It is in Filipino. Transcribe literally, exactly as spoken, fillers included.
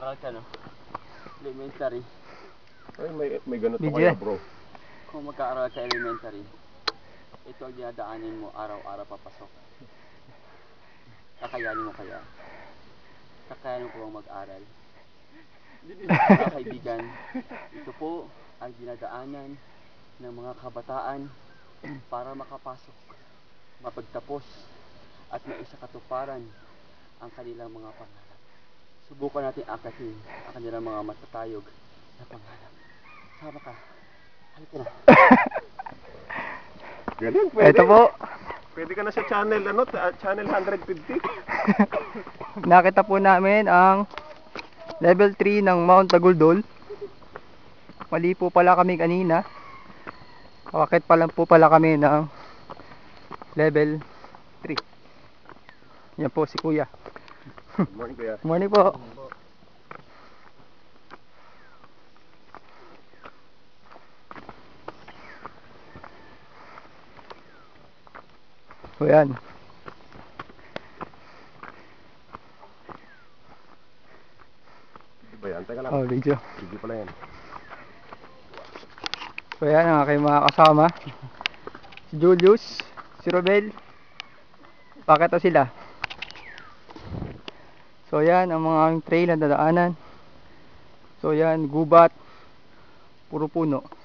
mag-aaral ka, no? Elementary. Ay, may, may ganito Video kaya yan. bro. Kung mag-aaral ka elementary, ito ang dinadaanin mo araw-araw papasok. Kakayanin mo kaya? Kakayanin ko bang mag-aral? Mga kaibigan, ito po ang dinadaanan ng mga kabataan para makapasok, mapagtapos, at maisakatuparan ang kanilang mga pangarap. Subukan natin akatin ang kanilang mga matatayog na pangarap. Sama ka. Halika na. Galing, pwede. Ito po. Pwede ka na sa channel, ano, ta- channel one fifty. Nakita po namin ang level three ng Mount Daguldol. Mali po pala kami kanina. Bakit pa lang po pala kami ng level three. Yan po si Kuya. Good morning, kuya. Morning po. So yan. Ba yan? Teka lang. Oh, video. Video pala yan. So yan ang aking mga kasama. Si Julius, si Robel. Bakit na sila? So yan ang mga aming trail na dadaanan. So yan, gubat, puro puno.